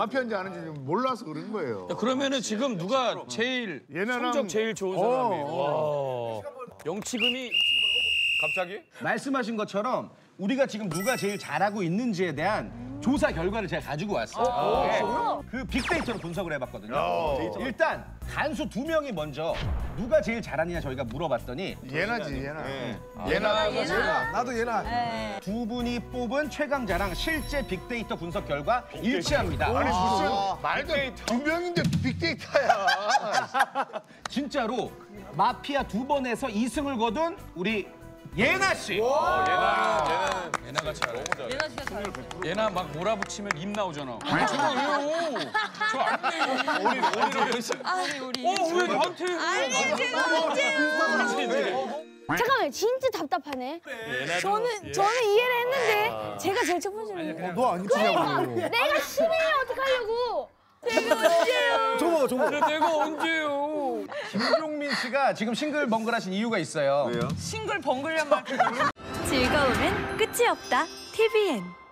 마피아인지 아닌지 몰라서 그런 거예요. 그러면은 지금 누가 제일 성적 제일 좋은 사람이에요? 영치금이 갑자기? 말씀하신 것처럼 우리가 지금 누가 제일 잘하고 있는지에 대한 조사 결과를 제가 가지고 왔어요. 네. 그 빅데이터로 분석을 해봤거든요. 일단 간수 2명이 먼저 누가 제일 잘하느냐 저희가 물어봤더니 예나지, 예나. 예나. 나도 예나. 두 분이 뽑은 최강자랑 실제 빅데이터 분석 결과 일치합니다. 아니 무슨 말도 2명인데 빅데이터야. 진짜로 마피아 2번에서 2승을 거둔 우리 예나 씨. 예나가 잘해. 예나 씨가 잘해. 예나 막 몰아붙이면 입 나오잖아. 저거 왜요? 저 아니에요. 우리. 왜 나한테? 아니에요, 제가 언제요? 잠깐만요, 진짜 답답하네. 저는 이해를 했는데 제가 제일 첫 번째로. 너 안 치냐고. 내가 10이면 어떡하려고? 제가 언제요? 저거. 내가 언제요? 김종민 씨가 지금 싱글벙글하신 이유가 있어요. 싱글 벙글란 말. 즐거움은 끝이 없다. TVN